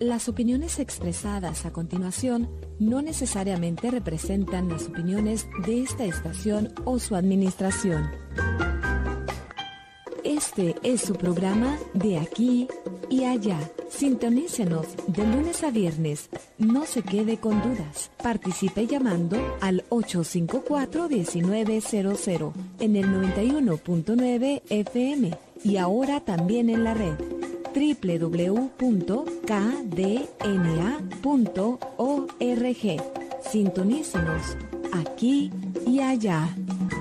Las opiniones expresadas a continuación no necesariamente representan las opiniones de esta estación o su administración. Este es su programa De Aquí y Allá. Sintonícenos de lunes a viernes. No se quede con dudas. Participe llamando al 854-1900 en el 91.9 FM y ahora también en la red www.kdna.org. Sintonícenos aquí y allá.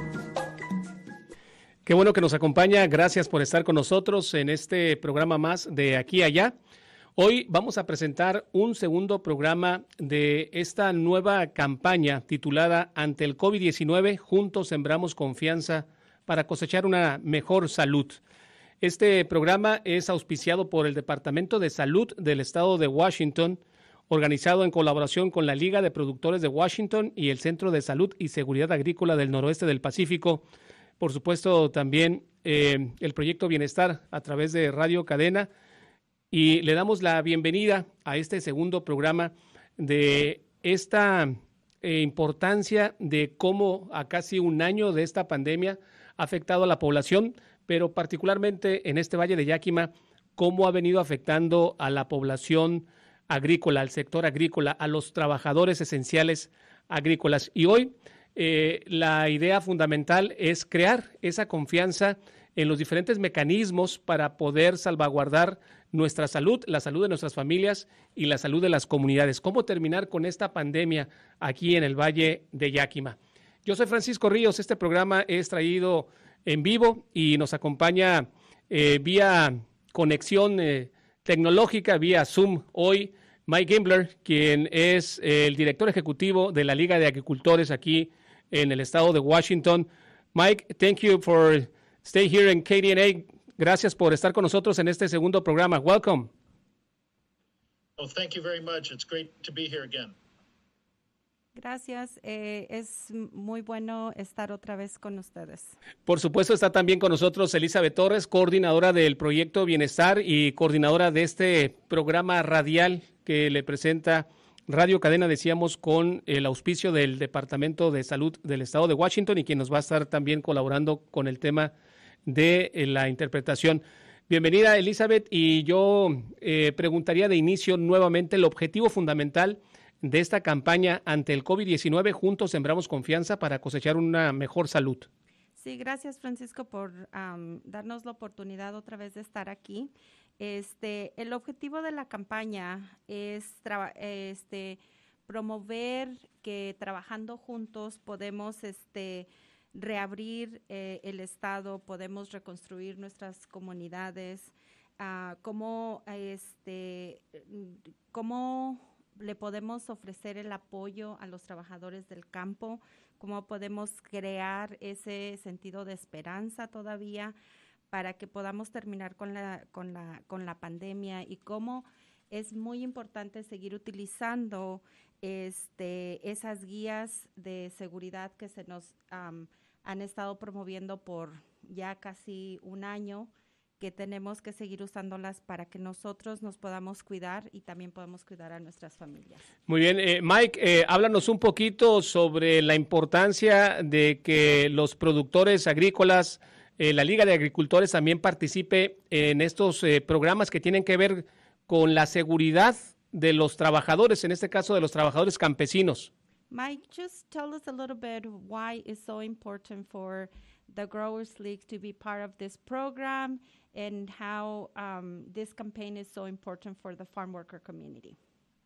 Qué bueno que nos acompaña. Gracias por estar con nosotros en este programa más de Aquí y Allá. Hoy vamos a presentar un segundo programa de esta nueva campaña titulada Ante el COVID-19, juntos sembramos confianza para cosechar una mejor salud. Este programa es auspiciado por el Departamento de Salud del Estado de Washington, organizado en colaboración con la Liga de Productores de Washington y el Centro de Salud y Seguridad Agrícola del Noroeste del Pacífico. Por supuesto, también el Proyecto Bienestar a través de Radio Cadena. Y le damos la bienvenida a este segundo programa de esta importancia de cómo a casi un año de esta pandemia ha afectado a la población, pero particularmente en este Valle de Yakima, cómo ha venido afectando a la población agrícola, al sector agrícola, a los trabajadores esenciales agrícolas. Y hoy la idea fundamental es crear esa confianza en los diferentes mecanismos para poder salvaguardar nuestra salud, la salud de nuestras familias y la salud de las comunidades. ¿Cómo terminar con esta pandemia aquí en el Valle de Yakima? Yo soy Francisco Ríos. Este programa es traído en vivo y nos acompaña vía conexión tecnológica, vía Zoom hoy, Mike Gimbler, quien es el director ejecutivo de la Liga de Agricultores aquí en el estado de Washington. Mike, thank you for staying here in KDNA. Gracias por estar con nosotros en este segundo programa. Welcome. Well, thank you very much. It's great to be here again. Gracias. Es muy bueno estar otra vez con ustedes. Por supuesto, está también con nosotros Elizabeth Torres, coordinadora del Proyecto Bienestar y coordinadora de este programa radial que le presenta Radio Cadena, decíamos, con el auspicio del Departamento de Salud del Estado de Washington y quien nos va a estar también colaborando con el tema de la interpretación. Bienvenida, Elizabeth, y yo preguntaría de inicio nuevamente el objetivo fundamental de esta campaña ante el COVID-19, juntos sembramos confianza para cosechar una mejor salud. Sí, gracias, Francisco, por darnos la oportunidad otra vez de estar aquí. El objetivo de la campaña es promover que trabajando juntos podemos reabrir el estado, podemos reconstruir nuestras comunidades, cómo le podemos ofrecer el apoyo a los trabajadores del campo, cómo podemos crear ese sentido de esperanza todavía para que podamos terminar con la pandemia, y cómo es muy importante seguir utilizando esas guías de seguridad que se nos han estado promoviendo por ya casi un año, que tenemos que seguir usándolas para que nosotros nos podamos cuidar y también podamos cuidar a nuestras familias. Muy bien, Mike, háblanos un poquito sobre la importancia de que los productores agrícolas, la Liga de Agricultores también participe en estos programas que tienen que ver con la seguridad de los trabajadores, en este caso de los trabajadores campesinos. Mike, just tell us a little bit why it's so important for the Growers League to be part of this program and how this campaign is so important for the farm worker community.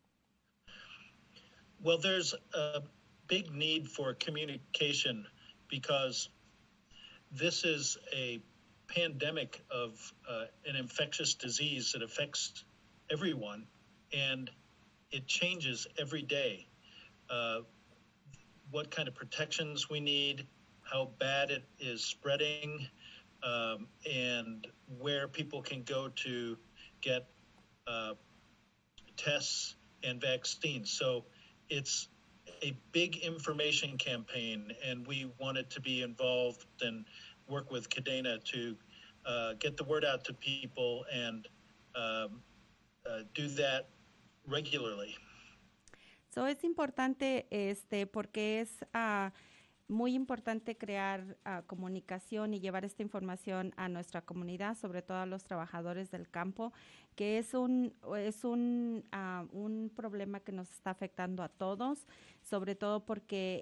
Well, there's a big need for communication because this is a pandemic of an infectious disease that affects everyone, and it changes every day. What kind of protections we need, how bad it is spreading, and where people can go to get tests and vaccines. So it's a big information campaign, and we wanted to be involved and work with Cadena to get the word out to people and do that regularly. So es importante porque es muy importante crear comunicación y llevar esta información a nuestra comunidad, sobre todo a los trabajadores del campo, que es un problema que nos está afectando a todos, sobre todo porque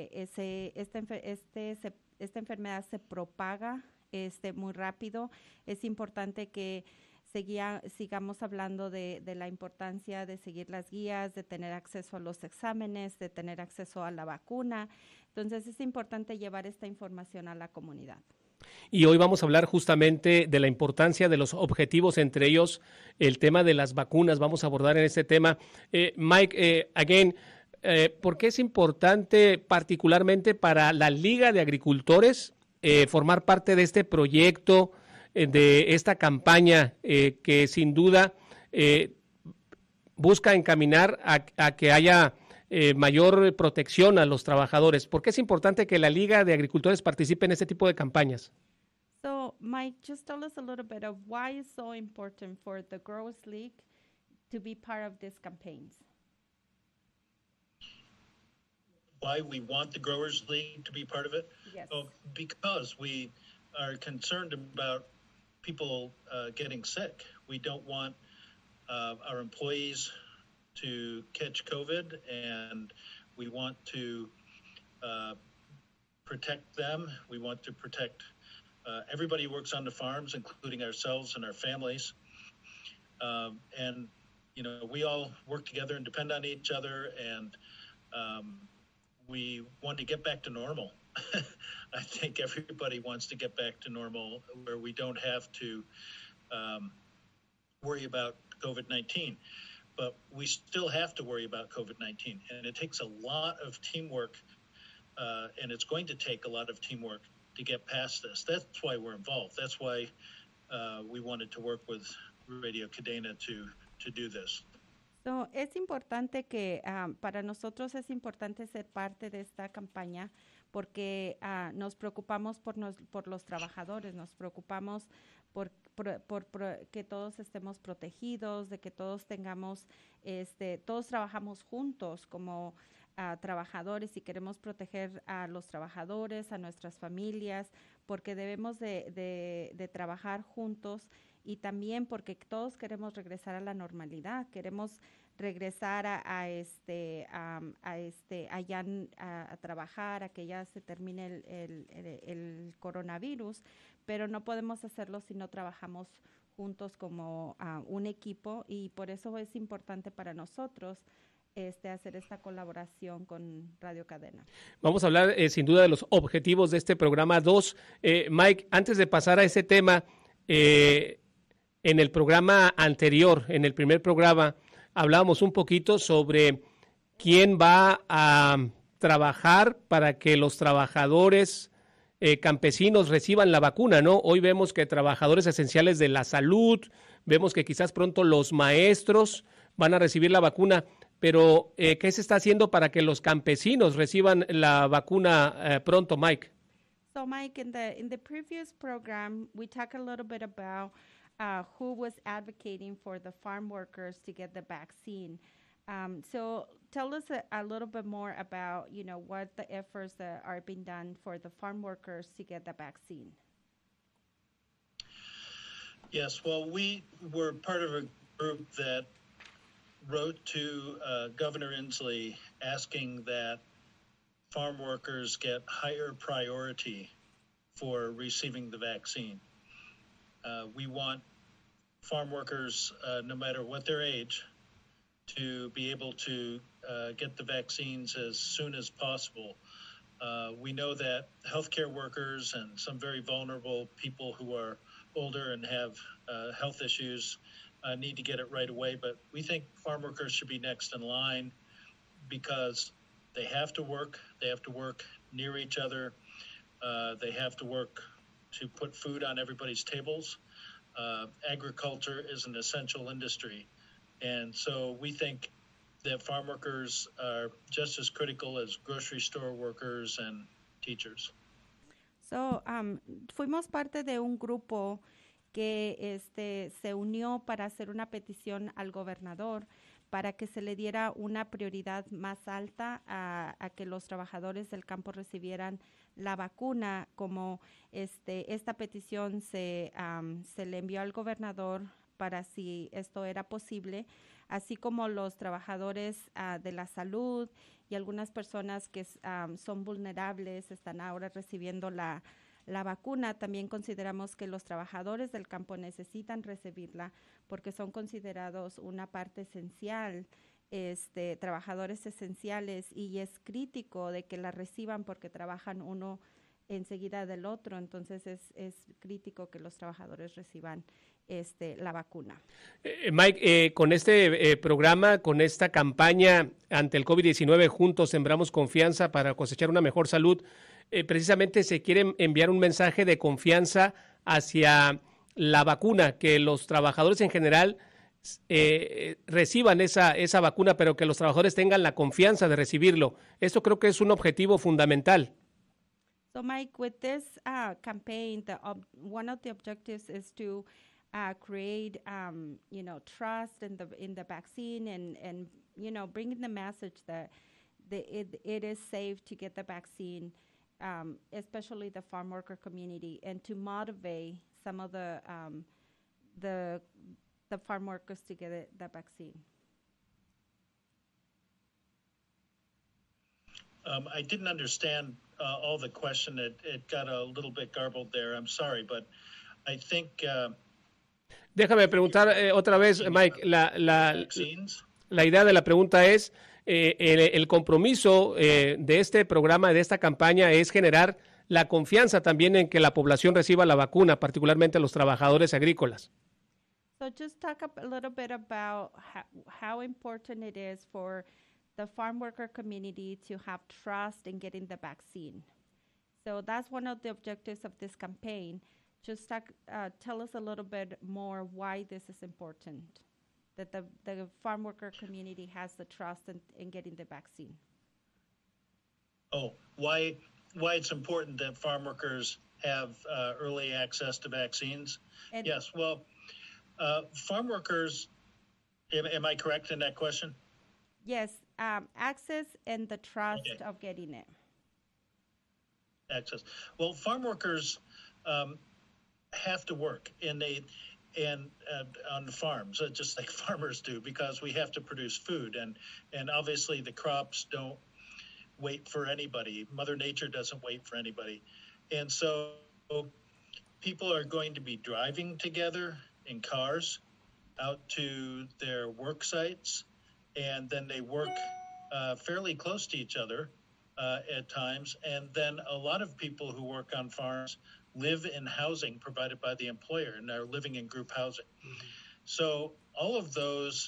esta enfermedad se propaga muy rápido. Es importante que sigamos hablando de la importancia de seguir las guías, de tener acceso a los exámenes, de tener acceso a la vacuna. Entonces es importante llevar esta información a la comunidad. Y hoy vamos a hablar justamente de la importancia de los objetivos, entre ellos el tema de las vacunas. Vamos a abordar en este tema. Mike, ¿por qué es importante particularmente para la Liga de Agricultores formar parte de este proyecto, de esta campaña que sin duda busca encaminar a que haya mayor protección a los trabajadores? ¿Por qué es importante que la Liga de Agricultores participe en este tipo de campañas? So, Mike, just tell us a little bit of why it's so important for the Growers League to be part of these campaigns. Why we want the Growers League to be part of it? Yes. Oh, because we are concerned about people getting sick. We don't want our employees to catch COVID, and we want to protect them. We want to protect everybody who works on the farms, including ourselves and our families. And, you know, we all work together and depend on each other, and we want to get back to normal. I think everybody wants to get back to normal where we don't have to worry about COVID-19. But we still have to worry about COVID-19. And it takes a lot of teamwork, and it's going to take a lot of teamwork to get past this. That's why we're involved. That's why we wanted to work with Radio Cadena to do this. So, es importante que para nosotros es importante ser parte de esta campaña porque nos preocupamos por los trabajadores, nos preocupamos por que todos estemos protegidos, de que todos tengamos, todos trabajamos juntos como trabajadores y queremos proteger a los trabajadores, a nuestras familias, porque debemos de trabajar juntos y también porque todos queremos regresar a la normalidad, queremos regresar a trabajar, a que ya se termine el coronavirus, pero no podemos hacerlo si no trabajamos juntos como un equipo y por eso es importante para nosotros hacer esta colaboración con Radio Cadena. Vamos a hablar sin duda de los objetivos de este programa 2. Mike, antes de pasar a ese tema, en el programa anterior, en el primer programa, hablábamos un poquito sobre quién va a trabajar para que los trabajadores campesinos reciban la vacuna, ¿no? Hoy vemos que trabajadores esenciales de la salud, vemos que quizás pronto los maestros van a recibir la vacuna, pero ¿qué se está haciendo para que los campesinos reciban la vacuna pronto, Mike? So, Mike, in the previous program, we talked a little bit about who was advocating for the farm workers to get the vaccine. So tell us a little bit more about, you know, what the efforts that are being done for the farm workers to get the vaccine. Yes, well, we were part of a group that wrote to Governor Inslee asking that farm workers get higher priority for receiving the vaccine. We want farm workers, no matter what their age, to be able to get the vaccines as soon as possible. We know that healthcare workers and some very vulnerable people who are older and have health issues need to get it right away, but we think farm workers should be next in line because they have to work near each other, they have to work to put food on everybody's tables. Agriculture is an essential industry. And so we think that farm workers are just as critical as grocery store workers and teachers. So, fuimos parte de un grupo que se unió para hacer una petición al gobernador para que se le diera una prioridad más alta a que los trabajadores del campo recibieran la vacuna. Como esta petición se le envió al gobernador para si esto era posible, así como los trabajadores de la salud y algunas personas que son vulnerables están ahora recibiendo la vacuna. También consideramos que los trabajadores del campo necesitan recibirla porque son considerados una parte esencial, trabajadores esenciales, y es crítico de que la reciban porque trabajan uno enseguida del otro. Entonces es crítico que los trabajadores reciban la vacuna. Mike, con este programa, con esta campaña ante el COVID-19, Juntos Sembramos Confianza para cosechar una mejor salud, precisamente se quiere enviar un mensaje de confianza hacia la vacuna, que los trabajadores en general reciban esa vacuna, pero que los trabajadores tengan la confianza de recibirlo. Esto creo que es un objetivo fundamental. So, Mike, with this campaign, one of the objectives is to create, trust in the vaccine, and bringing the message that it is safe to get the vaccine, especially the farm worker community, and to motivate some of the farm workers to get the vaccine. I didn't understand all the question. It got a little bit garbled there. I'm sorry, but I think... Déjame preguntar otra vez, Mike, la idea de la pregunta es, el compromiso de este programa, de esta campaña, es generar la confianza también en que la población reciba la vacuna, particularmente los trabajadores agrícolas. So just talk a little bit about how important it is for the farm worker community to have trust in getting the vaccine. So that's one of the objectives of this campaign. Just tell us a little bit more why this is important, that the farm worker community has the trust in getting the vaccine. Oh, why it's important that farm workers have early access to vaccines? And yes, well, farm workers, am I correct in that question? Yes, access and the trust of getting it. Access. Well, farm workers have to work on the farms, just like farmers do, because we have to produce food, and obviously the crops don't wait for anybody. Mother Nature doesn't wait for anybody, and so people are going to be driving together in cars out to their work sites, and then they work fairly close to each other at times. And then a lot of people who work on farms live in housing provided by the employer and are living in group housing. Mm-hmm. So all of those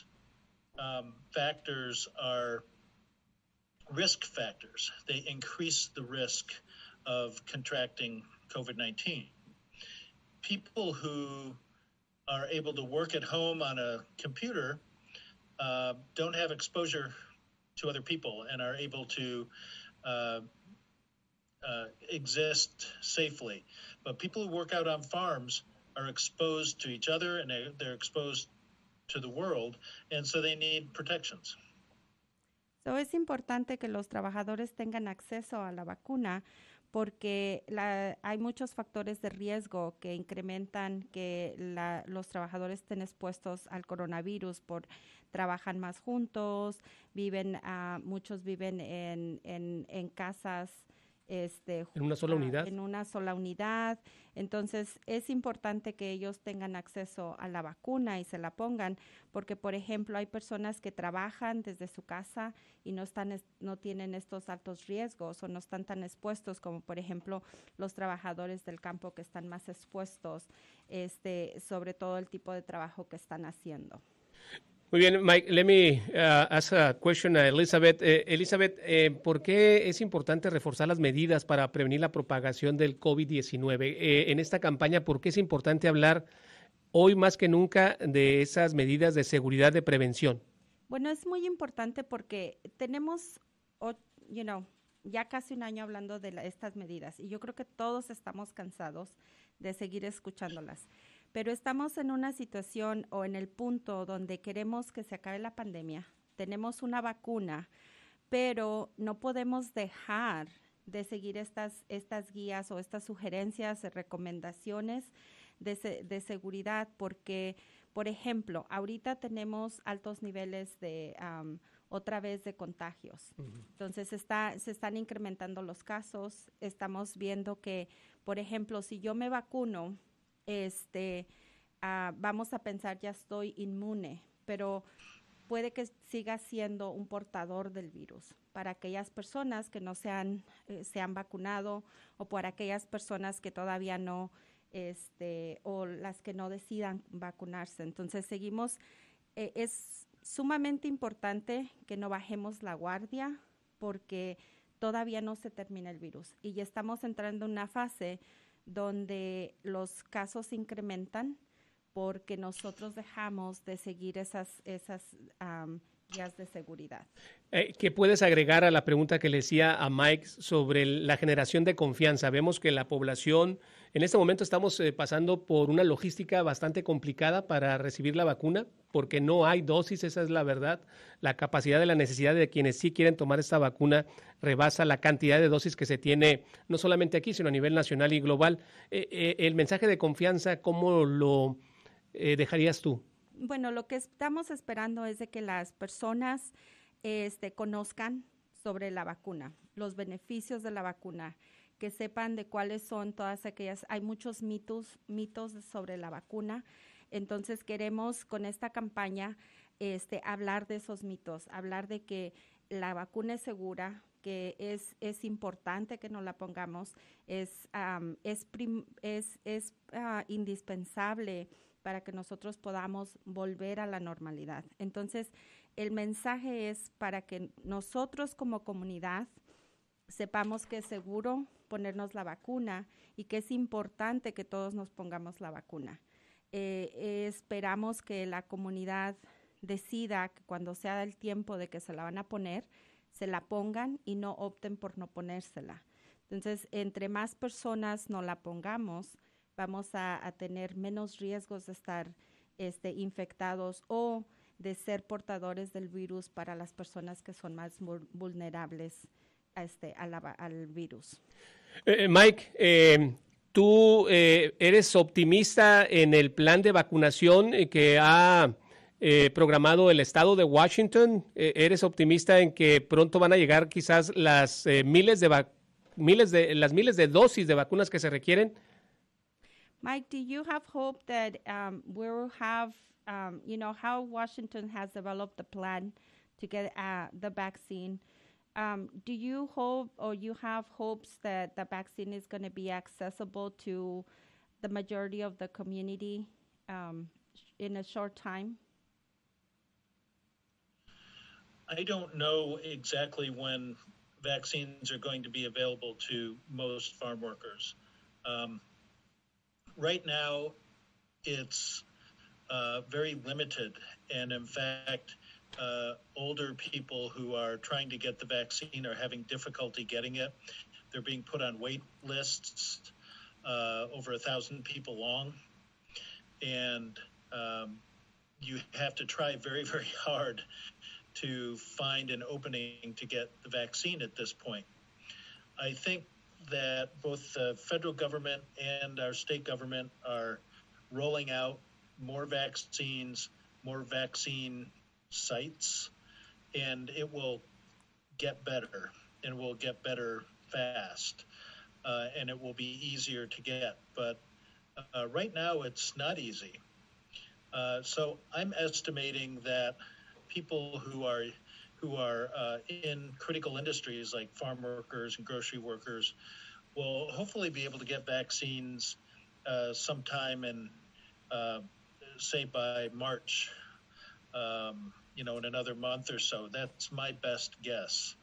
factors are risk factors. They increase the risk of contracting COVID-19. People who are able to work at home on a computer don't have exposure to other people and are able to exist safely. But people who work out on farms are exposed to each other, and they're exposed to the world, and so they need protections. So es importante que los trabajadores tengan acceso a la vacuna porque hay muchos factores de riesgo que incrementan que los trabajadores estén expuestos al coronavirus. Trabajan más juntos, muchos viven en casas, en una sola unidad. En una sola unidad. Entonces es importante que ellos tengan acceso a la vacuna y se la pongan, porque por ejemplo hay personas que trabajan desde su casa y no tienen estos altos riesgos o no están tan expuestos como por ejemplo los trabajadores del campo que están más expuestos, sobre todo el tipo de trabajo que están haciendo. Muy bien, Mike, let me ask a question a Elizabeth. Elizabeth, ¿por qué es importante reforzar las medidas para prevenir la propagación del COVID-19? En esta campaña, ¿por qué es importante hablar hoy más que nunca de esas medidas de seguridad de prevención? Bueno, es muy importante porque tenemos, ya casi un año hablando de estas medidas y yo creo que todos estamos cansados de seguir escuchándolas. pero estamos en una situación o en el punto donde queremos que se acabe la pandemia. Tenemos una vacuna, pero no podemos dejar de seguir estas guías o estas sugerencias, recomendaciones de seguridad, porque, por ejemplo, ahorita tenemos altos niveles de otra vez de contagios. Entonces se están incrementando los casos. Estamos viendo que, por ejemplo, si yo me vacuno, vamos a pensar ya estoy inmune, pero puede que siga siendo un portador del virus para aquellas personas que no se han vacunado o para aquellas personas que todavía no, o las que no decidan vacunarse. Entonces seguimos, es sumamente importante que no bajemos la guardia porque todavía no se termina el virus y ya estamos entrando en una fase donde los casos se incrementan porque nosotros dejamos de seguir esas guías de seguridad. ¿Qué puedes agregar a la pregunta que le decía a Mike sobre la generación de confianza? Vemos que la población, en este momento estamos pasando por una logística bastante complicada para recibir la vacuna, porque no hay dosis, esa es la verdad. La capacidad de la necesidad de quienes sí quieren tomar esta vacuna rebasa la cantidad de dosis que se tiene, no solamente aquí, sino a nivel nacional y global. El mensaje de confianza, ¿cómo lo dejarías tú? Bueno, lo que estamos esperando es de que las personas conozcan sobre la vacuna, los beneficios de la vacuna, que sepan de cuáles son todas aquellas, hay muchos mitos sobre la vacuna, entonces queremos con esta campaña hablar de esos mitos, hablar de que la vacuna es segura, que es importante que nos la pongamos, es indispensable para que nosotros podamos volver a la normalidad. Entonces, el mensaje es para que nosotros como comunidad sepamos que es seguro ponernos la vacuna y que es importante que todos nos pongamos la vacuna. Esperamos que la comunidad decida que cuando sea el tiempo de que se la van a poner, se la pongan y no opten por no ponérsela. Entonces, entre más personas nos la pongamos, vamos a tener menos riesgos de estar infectados o de ser portadores del virus para las personas que son más vulnerables al virus. Mike, ¿tú eres optimista en el plan de vacunación que ha programado el estado de Washington? ¿Eres optimista en que pronto van a llegar quizás las miles de dosis de vacunas que se requieren? Mike, do you have hope that we'll have, how Washington has developed a plan to get the vaccine? Do you hope or you have hopes that the vaccine is going to be accessible to the majority of the community in a short time? I don't know exactly when vaccines are going to be available to most farm workers. Right now, it's very limited, and in fact, older people who are trying to get the vaccine are having difficulty getting it. They're being put on wait lists, over 1,000 people long, and you have to try very, very hard to find an opening to get the vaccine at this point. I think that both the federal government and our state government are rolling out more vaccines, more vaccine sites, and it will get better, and will get better fast, and it will be easier to get. But right now, it's not easy. So I'm estimating that people who are in critical industries like farm workers and grocery workers will hopefully be able to get vaccines sometime in, say, by March, in another month or so. That's my best guess.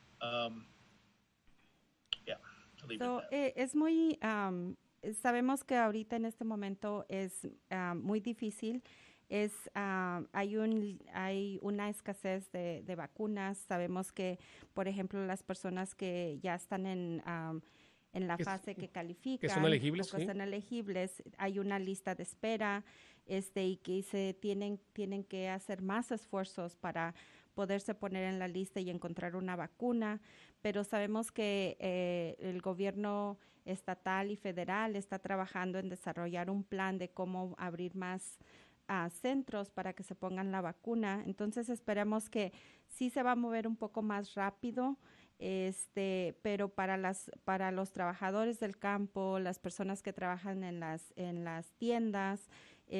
Es muy, sabemos que ahorita en este momento es muy difícil. Hay una escasez de vacunas. Sabemos que, por ejemplo, las personas que ya están en en la fase que califican. Que son elegibles, o que son elegibles. Hay una lista de espera y que se tienen que hacer más esfuerzos para poderse poner en la lista y encontrar una vacuna, pero sabemos que el gobierno estatal y federal está trabajando en desarrollar un plan de cómo abrir más centros para que se pongan la vacuna. Entonces esperamos que sí se va a mover un poco más rápido, pero para los trabajadores del campo, las personas que trabajan en las tiendas,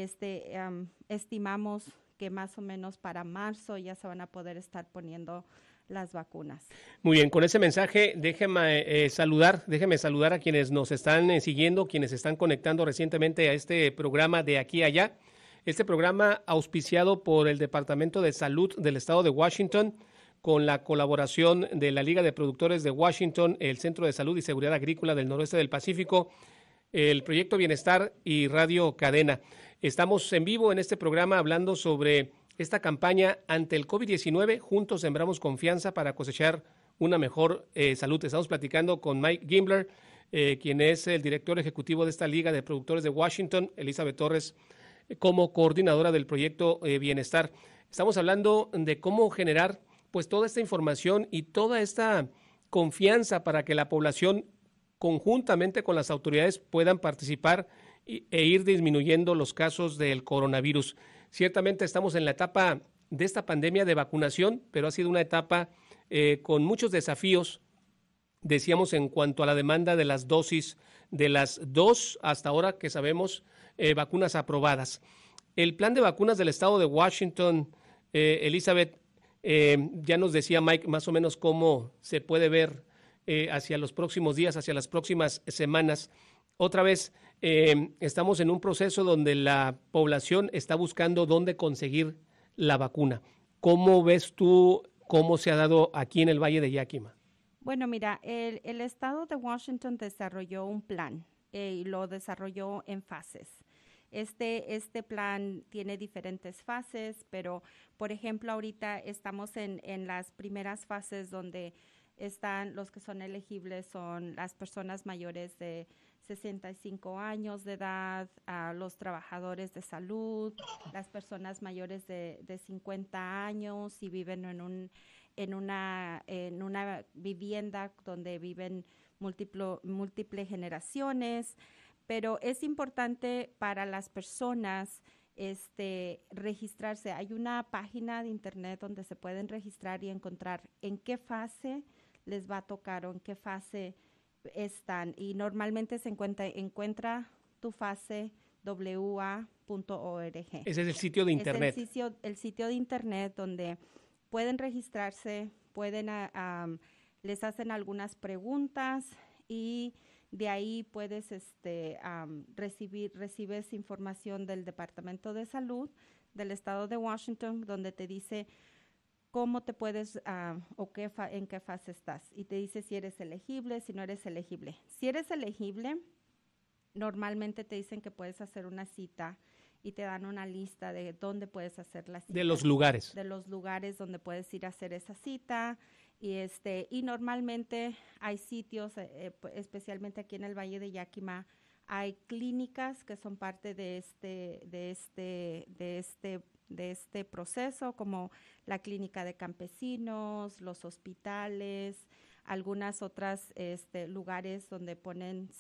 estimamos que más o menos para marzo ya se van a poder estar poniendo las vacunas. Muy bien, con ese mensaje déjeme saludar a quienes nos están siguiendo, quienes están conectando recientemente a este programa de Aquí a Allá. Este programa auspiciado por el Departamento de Salud del Estado de Washington, con la colaboración de la Liga de Productores de Washington, el Centro de Salud y Seguridad Agrícola del Noroeste del Pacífico, el Proyecto Bienestar y Radio Cadena. Estamos en vivo en este programa hablando sobre esta campaña ante el COVID-19. Juntos sembramos confianza para cosechar una mejor salud. Estamos platicando con Mike Gimbler, quien es el director ejecutivo de esta Liga de Productores de Washington, Elizabeth Torres, como coordinadora del Proyecto Bienestar. Estamos hablando de cómo generar pues toda esta información y toda esta confianza para que la población conjuntamente con las autoridades puedan participar e ir disminuyendo los casos del coronavirus. Ciertamente estamos en la etapa de esta pandemia de vacunación, pero ha sido una etapa con muchos desafíos, decíamos, en cuanto a la demanda de las dosis, de las 2 hasta ahora que sabemos vacunas aprobadas. El plan de vacunas del estado de Washington, Elizabeth, ya nos decía Mike más o menos cómo se puede ver hacia los próximos días, hacia las próximas semanas. Otra vez, estamos en un proceso donde la población está buscando dónde conseguir la vacuna. ¿Cómo ves tú cómo se ha dado aquí en el Valle de Yakima? Bueno, mira, el estado de Washington desarrolló un plan y lo desarrolló en fases. Este plan tiene diferentes fases, pero, por ejemplo, ahorita estamos en las primeras fases donde están los que son elegibles, son las personas mayores de 65 años de edad, a los trabajadores de salud, las personas mayores de 50 años y viven en una vivienda donde viven múltiples generaciones, pero es importante para las personas registrarse. Hay una página de internet donde se pueden registrar y encontrar en qué fase les va a tocar o en qué fase están, y normalmente se encuentra tu fase wa.org. Ese es el sitio de internet. Es el sitio de internet donde pueden registrarse, les hacen algunas preguntas y de ahí puedes recibes información del Departamento de Salud del Estado de Washington, donde te dice cómo te puedes o en qué fase estás, y te dice si eres elegible, si no eres elegible. Si eres elegible, normalmente te dicen que puedes hacer una cita y te dan una lista de dónde puedes hacer la cita. De los lugares. De los lugares donde puedes ir a hacer esa cita. Y normalmente hay sitios, especialmente aquí en el Valle de Yakima, hay clínicas que son parte de este proceso, como la clínica de campesinos, los hospitales, algunas otras lugares donde ponen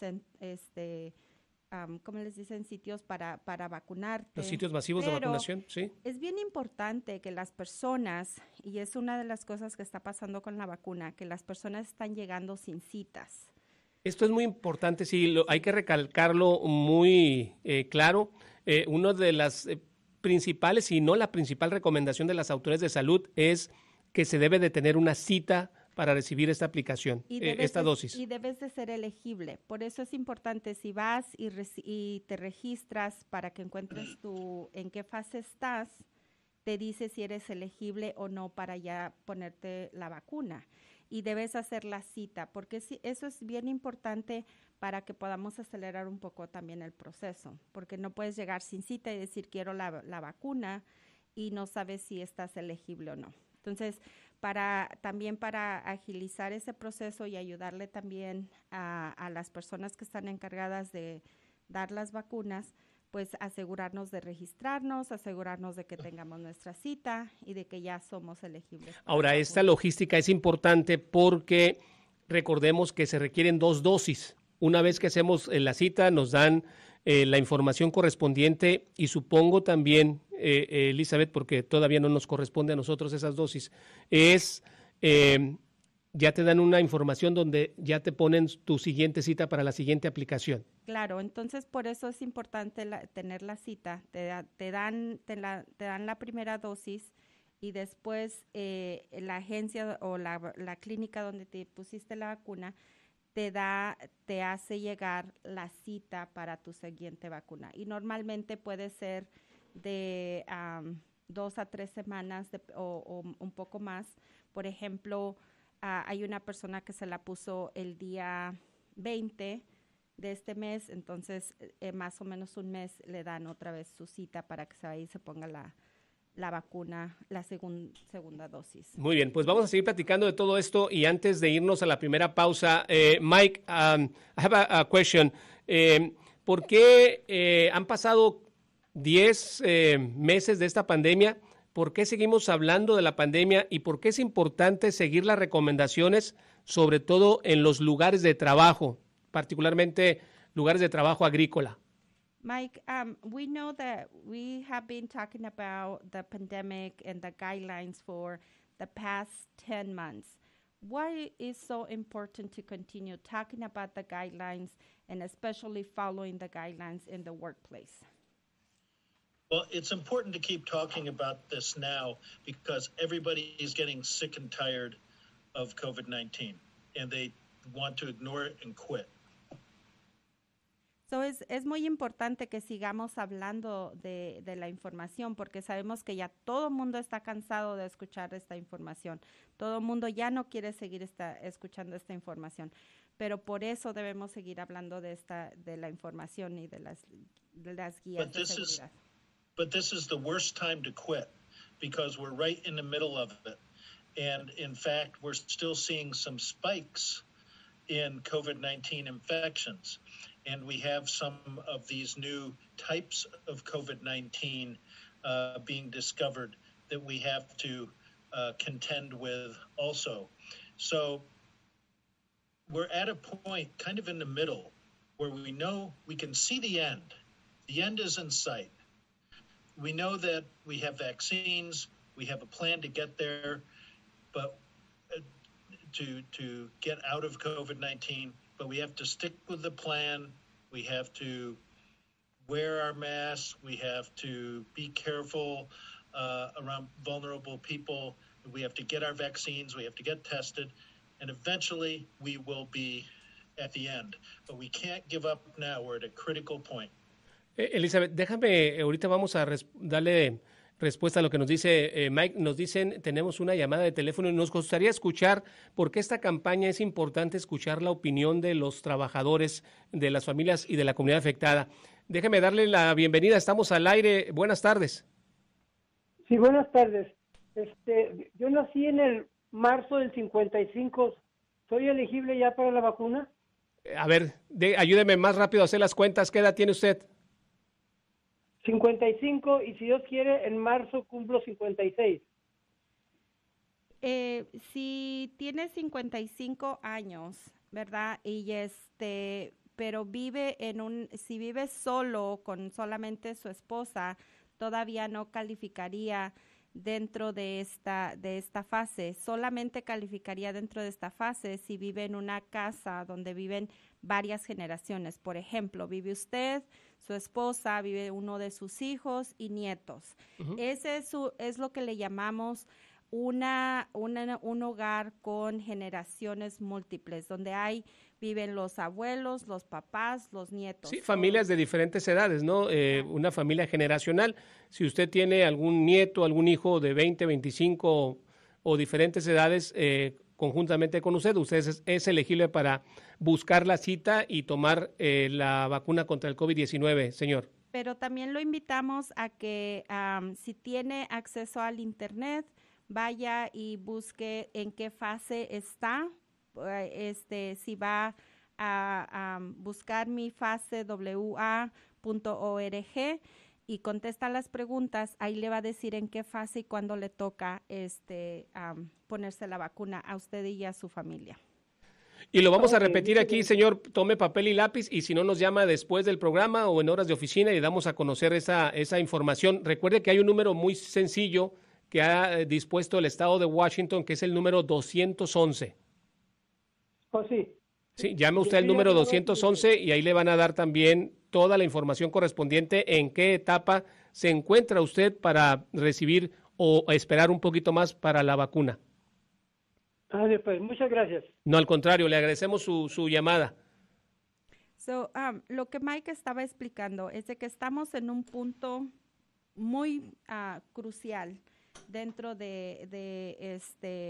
¿cómo les dicen? Sitios para vacunarte. Los sitios masivos de vacunación, sí. Es bien importante que las personas, y es una de las cosas que está pasando con la vacuna, que las personas están llegando sin citas. Esto es muy importante, sí, hay que recalcarlo muy claro. Una de las principales, si no la principal recomendación de las autoridades de salud es que se debe de tener una cita para recibir esta aplicación, esta dosis. Y debes de ser elegible. Por eso es importante, si vas y te registras para que encuentres en qué fase estás, te dice si eres elegible o no para ya ponerte la vacuna. Y debes hacer la cita, porque eso es bien importante para que podamos acelerar un poco también el proceso, porque no puedes llegar sin cita y decir quiero la vacuna y no sabes si estás elegible o no. Entonces, también para agilizar ese proceso y ayudarle también a las personas que están encargadas de dar las vacunas, pues asegurarnos de registrarnos, asegurarnos de que tengamos nuestra cita y de que ya somos elegibles. Ahora, esta logística es importante porque recordemos que se requieren 2 dosis. Una vez que hacemos la cita, nos dan la información correspondiente y supongo también, Elizabeth, porque todavía no nos corresponde a nosotros esas dosis, ya te dan una información donde ya te ponen tu siguiente cita para la siguiente aplicación. Claro, entonces por eso es importante tener la cita. Te dan la primera dosis y después la agencia o la clínica donde te pusiste la vacuna te hace llegar la cita para tu siguiente vacuna. Y normalmente puede ser de 2 a 3 semanas o un poco más. Por ejemplo, hay una persona que se la puso el día 20 de este mes, entonces más o menos un mes le dan otra vez su cita para que se vaya y se ponga la vacuna, la segunda dosis. Muy bien, pues vamos a seguir platicando de todo esto y antes de irnos a la primera pausa, Mike, I have a question. ¿Por qué han pasado 10 meses de esta pandemia? ¿Por qué seguimos hablando de la pandemia y por qué es importante seguir las recomendaciones, sobre todo en los lugares de trabajo, particularmente lugares de trabajo agrícola? Mike, we know that we have been talking about the pandemic and the guidelines for the past 10 months. Why is so important to continue talking about the guidelines and especially following the guidelines in the workplace? Well, it's important to keep talking about this now because everybody is getting sick and tired of COVID-19 and they want to ignore it and quit. So es muy importante que sigamos hablando de la información porque sabemos que ya todo el mundo está cansado de escuchar esta información. Todo el mundo ya no quiere seguir escuchando esta información, pero por eso debemos seguir hablando de la información y de las guías de seguridad. But this is the worst time to quit because we're right in the middle of it. And in fact, we're still seeing some spikes in COVID-19 infections. And we have some of these new types of COVID-19 being discovered that we have to contend with also. So we're at a point kind of in the middle where we know we can see the end. The end is in sight. We know that we have vaccines, we have a plan to get there, but to get out of COVID-19, but we have to stick with the plan. We have to wear our masks. We have to be careful around vulnerable people. We have to get our vaccines. We have to get tested. And eventually we will be at the end. But we can't give up now. We're at a critical point. Elizabeth, déjame, ahorita vamos a darle respuesta a lo que nos dice Mike. Nos dicen, tenemos una llamada de teléfono y nos gustaría escuchar por qué esta campaña es importante escuchar la opinión de los trabajadores, de las familias y de la comunidad afectada. Déjeme darle la bienvenida, estamos al aire. Buenas tardes. Sí, buenas tardes. Yo nací en el marzo del 55. ¿Soy elegible ya para la vacuna? A ver, ayúdeme más rápido a hacer las cuentas. ¿Qué edad tiene usted? 55 y si Dios quiere en marzo cumplo 56. Si tiene 55 años, ¿verdad? Y pero si vive solo con solamente su esposa, todavía no calificaría dentro de esta fase. Solamente calificaría dentro de esta fase si vive en una casa donde viven varias generaciones. Por ejemplo, vive usted, su esposa, vive uno de sus hijos y nietos. Uh-huh. Ese es lo que le llamamos un hogar con generaciones múltiples, donde viven los abuelos, los papás, los nietos. Sí, familias de diferentes edades, ¿no? Una familia generacional. Si usted tiene algún nieto, algún hijo de 20, 25 o diferentes edades, conjuntamente con usted es elegible para buscar la cita y tomar la vacuna contra el COVID-19, señor. Pero también lo invitamos a que si tiene acceso al Internet, vaya y busque en qué fase está. Si va a buscar mi fase wa.org y contesta las preguntas, ahí le va a decir en qué fase y cuándo le toca ponerse la vacuna a usted y a su familia. Y lo vamos a repetir aquí, señor, tome papel y lápiz, y si no nos llama después del programa o en horas de oficina y le damos a conocer esa información. Recuerde que hay un número muy sencillo que ha dispuesto el estado de Washington, que es el número 211. Oh, sí. Sí, llame usted al número 211 y ahí le van a dar también toda la información correspondiente en qué etapa se encuentra usted para recibir o esperar un poquito más para la vacuna. Pues muchas gracias. No, al contrario, le agradecemos su llamada. Lo que Mike estaba explicando es de que estamos en un punto muy crucial dentro de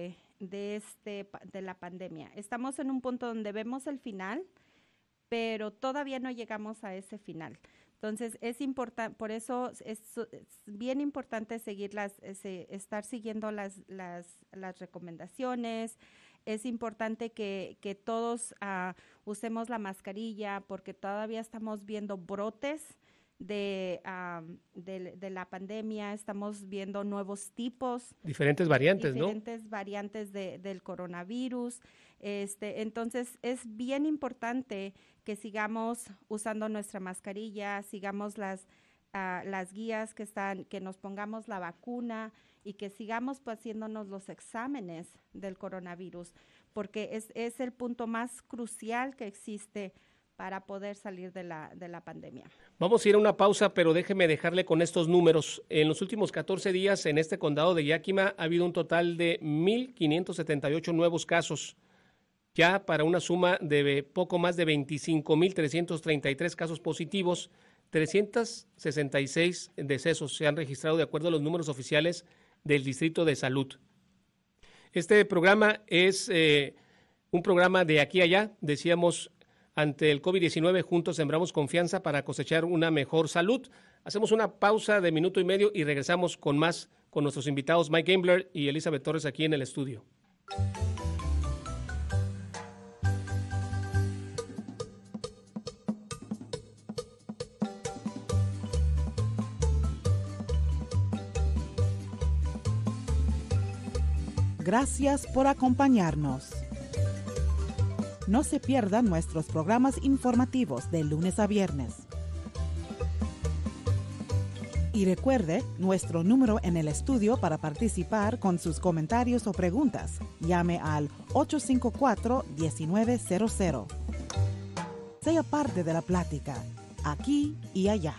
la pandemia. Estamos en un punto donde vemos el final, pero todavía no llegamos a ese final. Entonces, es importante, por eso es bien importante estar siguiendo las recomendaciones. Es importante que todos usemos la mascarilla, porque todavía estamos viendo brotes de la pandemia, estamos viendo nuevos tipos. Diferentes variantes, diferentes variantes del coronavirus. Entonces, es bien importante que sigamos usando nuestra mascarilla, sigamos las guías que nos pongamos la vacuna y que sigamos haciéndonos los exámenes del coronavirus, porque es el punto más crucial que existe para poder salir de la pandemia. Vamos a ir a una pausa, pero déjeme dejarle con estos números. En los últimos 14 días en este condado de Yakima ha habido un total de 1,578 nuevos casos, ya para una suma de poco más de 25,333 casos positivos. 366 decesos se han registrado de acuerdo a los números oficiales del Distrito de Salud. Este programa es un programa de aquí a allá, decíamos. Ante el COVID-19, juntos sembramos confianza para cosechar una mejor salud. Hacemos una pausa de minuto y medio y regresamos con más con nuestros invitados Mike Gambler y Elizabeth Torres aquí en el estudio. Gracias por acompañarnos. No se pierdan nuestros programas informativos de lunes a viernes. Y recuerde nuestro número en el estudio para participar con sus comentarios o preguntas. Llame al 854-1900. Sea parte de la plática, aquí y allá.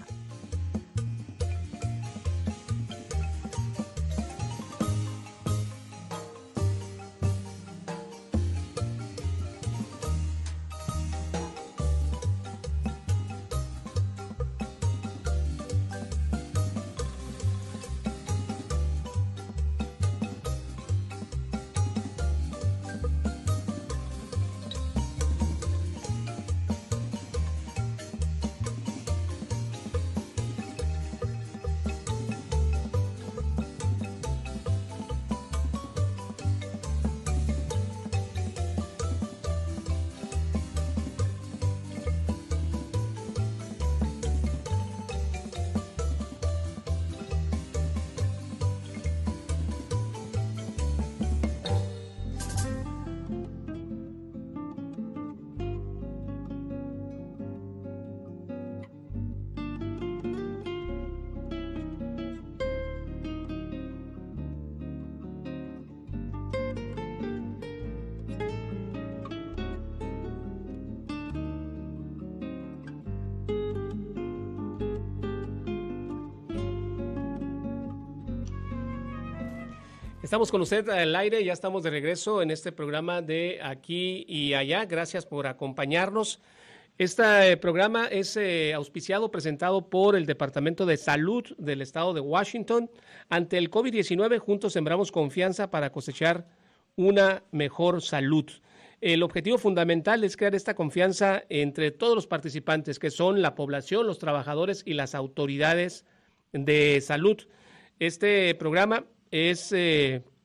Estamos con usted al aire, ya estamos de regreso en este programa de Aquí y Allá. Gracias por acompañarnos. Este programa es auspiciado, presentado por el Departamento de Salud del Estado de Washington. Ante el COVID-19, juntos sembramos confianza para cosechar una mejor salud. El objetivo fundamental es crear esta confianza entre todos los participantes, que son la población, los trabajadores y las autoridades de salud. Este programa es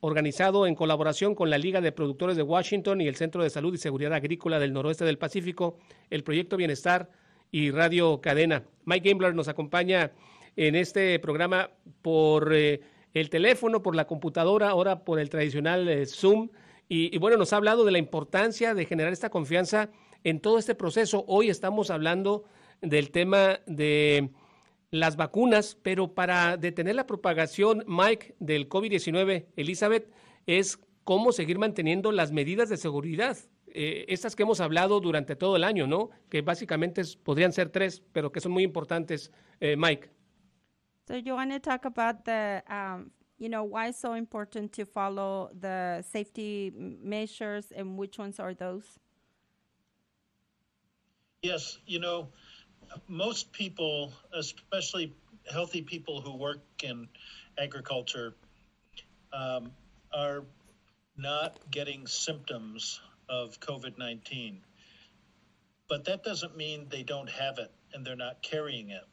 organizado en colaboración con la Liga de Productores de Washington y el Centro de Salud y Seguridad Agrícola del Noroeste del Pacífico, el Proyecto Bienestar y Radio Cadena. Mike Gambler nos acompaña en este programa por el teléfono, por la computadora, ahora por el tradicional Zoom. Y bueno, nos ha hablado de la importancia de generar esta confianza en todo este proceso. Hoy estamos hablando del tema de las vacunas, pero para detener la propagación, Mike, del COVID-19, Elizabeth, es cómo seguir manteniendo las medidas de seguridad, estas que hemos hablado durante todo el año, ¿no? Que básicamente podrían ser 3, pero que son muy importantes, Mike. So you want to talk about the, why it's so important to follow the safety measures and which ones are those? Yes, most people, especially healthy people who work in agriculture, are not getting symptoms of COVID-19. But that doesn't mean they don't have it and they're not carrying it.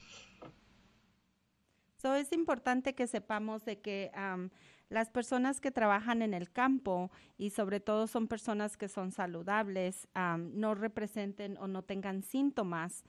So es importante que sepamos de que las personas que trabajan en el campo y sobre todo son personas que son saludables, no representen o no tengan síntomas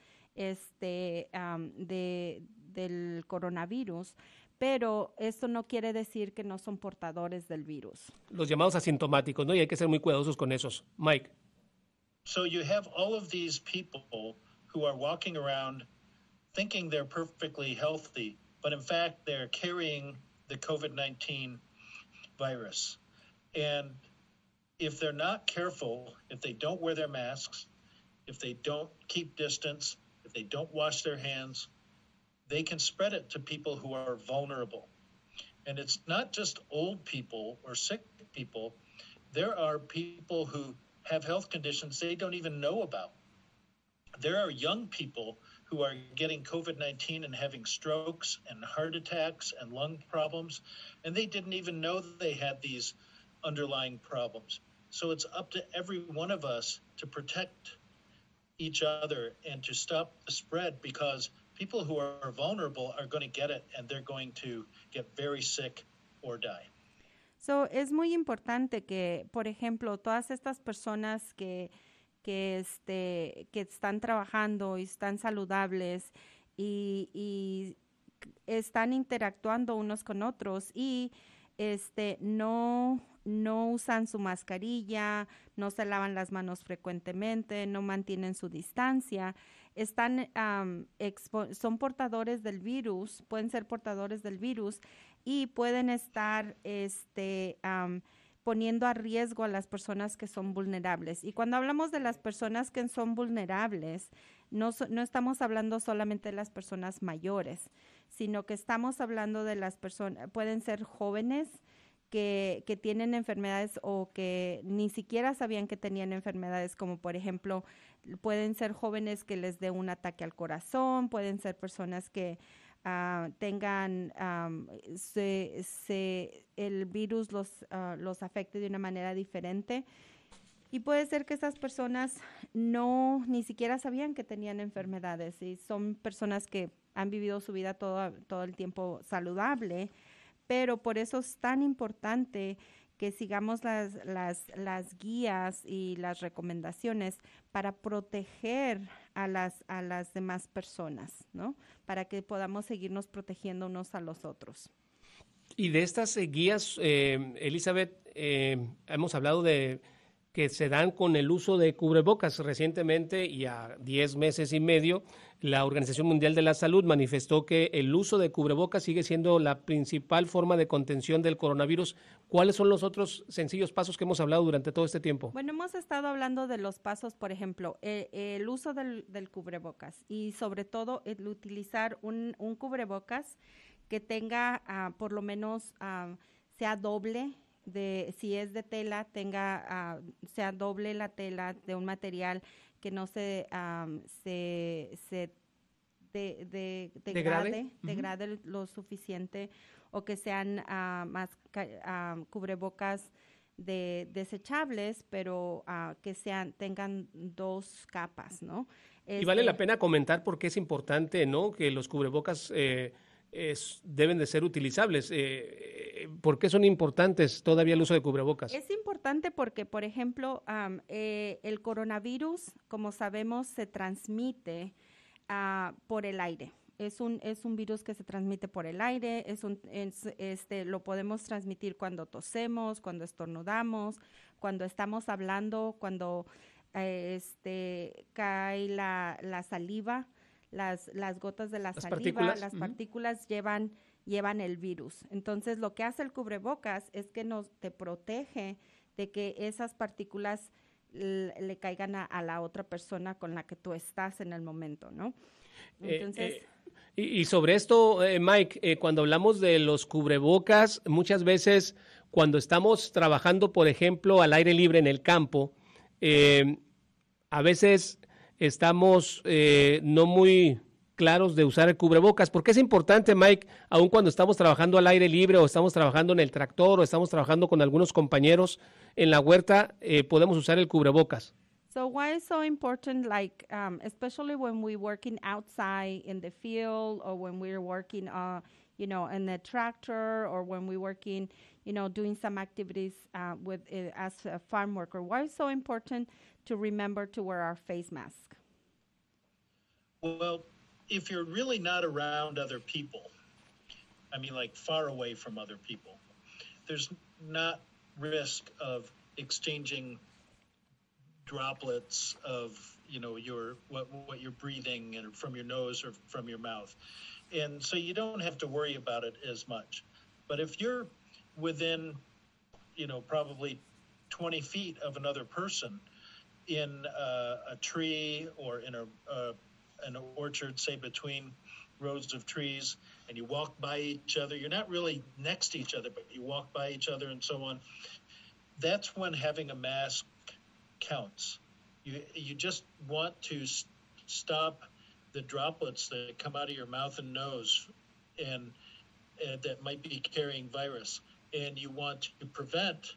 del coronavirus, pero esto no quiere decir que no son portadores del virus. Los llamados asintomáticos, ¿no? Y hay que ser muy cuidadosos con esos. Mike. So you have all of these people who are walking around thinking they're perfectly healthy, but in fact they're carrying the COVID-19 virus. And if they're not careful, if they don't wear their masks, if they don't keep distance, if they don't wash their hands, they can spread it to people who are vulnerable. And it's not just old people or sick people. There are people who have health conditions they don't even know about. There are young people who are getting COVID-19 and having strokes and heart attacks and lung problems, and they didn't even know that they had these underlying problems. So it's up to every one of us to protect each other and to stop the spread, because people who are vulnerable are going to get it and they're going to get very sick or die. So es muy importante que, por ejemplo, todas estas personas que están trabajando y están saludables y están interactuando unos con otros y no usan su mascarilla, no se lavan las manos frecuentemente, no mantienen su distancia, son portadores del virus, pueden ser portadores del virus y pueden estar poniendo a riesgo a las personas que son vulnerables. Y cuando hablamos de las personas que son vulnerables, no estamos hablando solamente de las personas mayores, sino que estamos hablando de las personas, pueden ser jóvenes que tienen enfermedades o que ni siquiera sabían que tenían enfermedades, como por ejemplo, pueden ser jóvenes que les dé un ataque al corazón, pueden ser personas que tengan el virus los afecte de una manera diferente, y puede ser que esas personas ni siquiera sabían que tenían enfermedades y son personas que han vivido su vida todo el tiempo saludable, pero por eso es tan importante que sigamos las guías y las recomendaciones para proteger a las demás personas, ¿no? Para que podamos seguirnos protegiendo unos a los otros. Y de estas guías, Elizabeth, hemos hablado de que se dan con el uso de cubrebocas. Recientemente, y a 10 meses y medio, la Organización Mundial de la Salud manifestó que el uso de cubrebocas sigue siendo la principal forma de contención del coronavirus. ¿Cuáles son los otros sencillos pasos que hemos hablado durante todo este tiempo? Bueno, hemos estado hablando de los pasos, por ejemplo, el uso del cubrebocas y sobre todo el utilizar un cubrebocas que tenga por lo menos sea doble. Si es de tela, sea doble la tela, de un material que no se degrade lo suficiente, o que sean cubrebocas desechables, pero que tengan 2 capas, ¿no? Y vale la pena comentar por qué es importante, ¿no?, que los cubrebocas deben de ser utilizables. ¿por qué son importantes todavía el uso de cubrebocas? Es importante porque, por ejemplo, el coronavirus, como sabemos, se transmite por el aire. Es un virus que se transmite por el aire, lo podemos transmitir cuando tosemos, cuando estornudamos, cuando estamos hablando, cuando cae la saliva, las gotas de la saliva, las partículas llevan el virus. Entonces, lo que hace el cubrebocas es que te protege de que esas partículas le caigan a la otra persona con la que tú estás en el momento, ¿no? Entonces... Y sobre esto, Mike, cuando hablamos de los cubrebocas, muchas veces cuando estamos trabajando, por ejemplo, al aire libre en el campo, a veces estamos no muy claros de usar el cubrebocas. ¿Por qué es importante, Mike, aun cuando estamos trabajando al aire libre o estamos trabajando en el tractor o estamos trabajando con algunos compañeros en la huerta, podemos usar el cubrebocas? So why is so important, like, especially when we're working outside in the field or when we're working, in the tractor or when we're working, doing some activities as a farm worker? Why is so important to remember to wear our face mask? Well, if you're really not around other people, I mean, like far away from other people, there's not risk of exchanging droplets of what you're breathing and from your nose or from your mouth, and so you don't have to worry about it as much. But if you're within probably 20 feet of another person in a tree or in an orchard, say between rows of trees, and you walk by each other, you're not really next to each other, but you walk by each other and so on, that's when having a mask counts. You just want to stop the droplets that come out of your mouth and nose and that might be carrying virus, and you want to prevent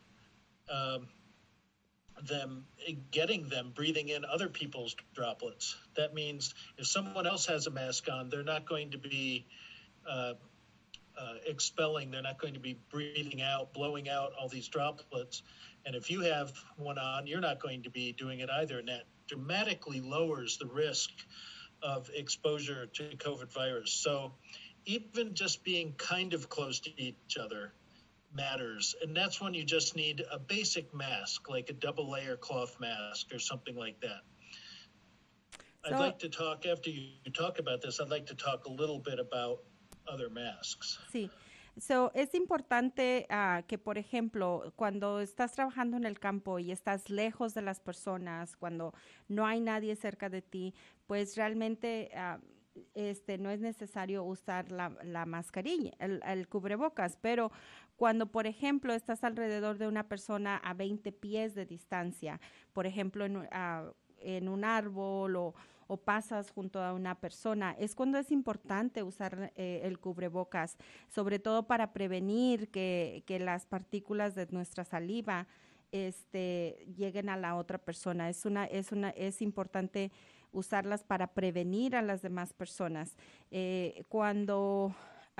them breathing in other people's droplets. That means if someone else has a mask on, they're not going to be expelling, they're not going to be breathing out, blowing out all these droplets. And if you have one on, you're not going to be doing it either. And that dramatically lowers the risk of exposure to COVID virus. So even just being kind of close to each other matters. And that's when you just need a basic mask, like a double layer cloth mask or something like that. I'd like to talk, after you talk about this, I'd like to talk a little bit about other masks. Sí. So, es importante que, por ejemplo, cuando estás trabajando en el campo y estás lejos de las personas, cuando no hay nadie cerca de ti, pues realmente no es necesario usar la mascarilla, el cubrebocas, pero cuando, por ejemplo, estás alrededor de una persona a 20 pies de distancia, por ejemplo, en un árbol o pasas junto a una persona, es cuando es importante usar el cubrebocas, sobre todo para prevenir que las partículas de nuestra saliva lleguen a la otra persona. Es importante usarlas para prevenir a las demás personas. Cuando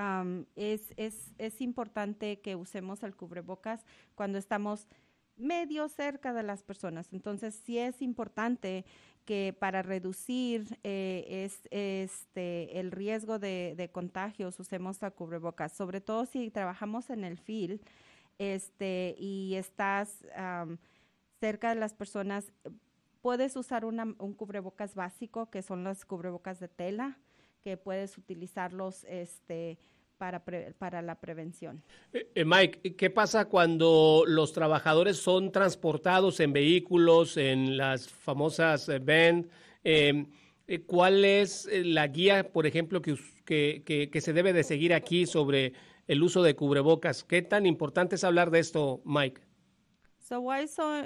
es importante que usemos el cubrebocas cuando estamos medio cerca de las personas. Entonces, sí es importante que para reducir el riesgo de contagios usemos el cubrebocas, sobre todo si trabajamos en el field y estás cerca de las personas. Puedes usar un cubrebocas básico, que son los cubrebocas de tela, que puedes utilizarlos para la prevención. Mike, ¿qué pasa cuando los trabajadores son transportados en vehículos, en las famosas van? ¿Cuál es la guía, por ejemplo, que se debe de seguir aquí sobre el uso de cubrebocas? ¿Qué tan importante es hablar de esto, Mike? So why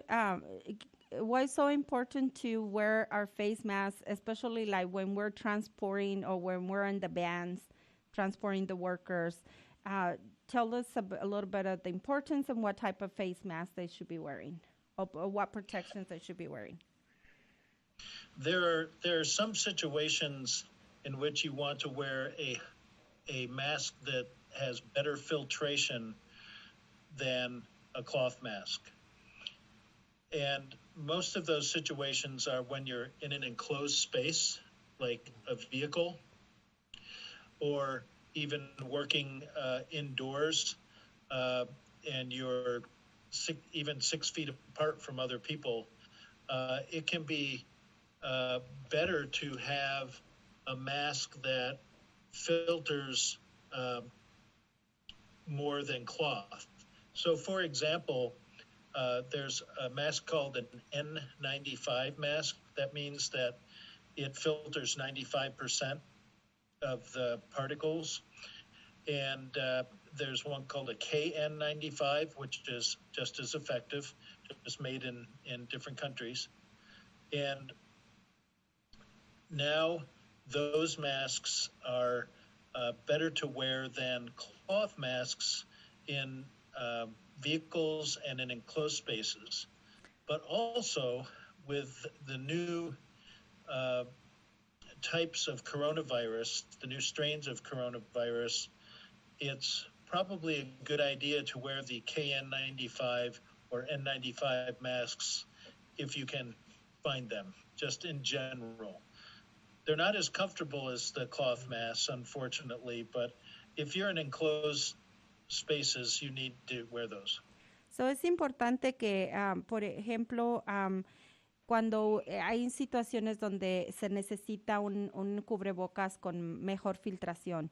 is so important to wear our face masks, especially like when we're transporting or when we're in the vans, transporting the workers? Tell us a little bit of the importance and what type of face mask they should be wearing, or what protections they should be wearing. There are some situations in which you want to wear a mask that has better filtration than a cloth mask. And most of those situations are when you're in an enclosed space, like a vehicle, or even working indoors, and you're even 6 feet apart from other people. It can be better to have a mask that filters more than cloth. So, for example, there's a mask called an N95 mask. That means that it filters 95% of the particles. And there's one called a KN95, which is just as effective, just made in different countries. And now those masks are better to wear than cloth masks in vehicles and in enclosed spaces. But also with the new types of coronavirus, the new strains of coronavirus, it's probably a good idea to wear the KN95 or N95 masks if you can find them, just in general. They're not as comfortable as the cloth masks, unfortunately, but if you're in enclosed spaces, you need to wear those. So es importante que, por ejemplo, cuando hay situaciones donde se necesita un cubrebocas con mejor filtración,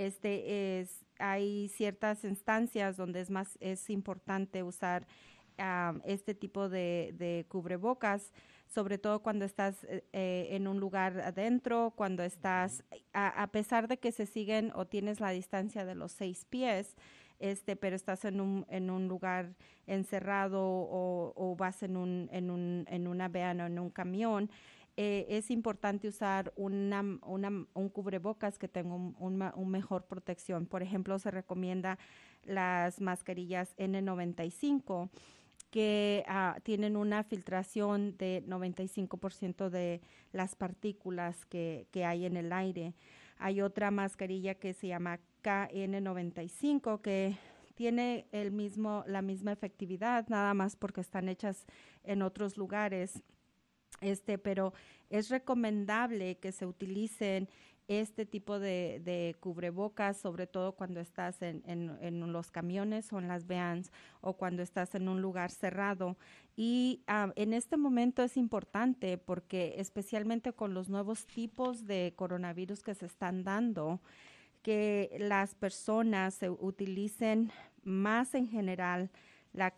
hay ciertas instancias donde es importante usar este tipo de cubrebocas, sobre todo cuando estás en un lugar adentro, cuando estás, a pesar de que se siguen o tienes la distancia de los 6 pies, pero estás en un lugar encerrado o vas en una van o en un camión, es importante usar un cubrebocas que tenga una mejor protección. Por ejemplo, se recomienda las mascarillas N95 que tienen una filtración de 95% de las partículas que hay en el aire. Hay otra mascarilla que se llama KN95 que tiene la misma efectividad, nada más porque están hechas en otros lugares, pero es recomendable que se utilicen este tipo de cubrebocas, sobre todo cuando estás en los camiones o en las vans o cuando estás en un lugar cerrado. Y en este momento es importante porque especialmente con los nuevos tipos de coronavirus que se están dando, que las personas se utilicen más en general la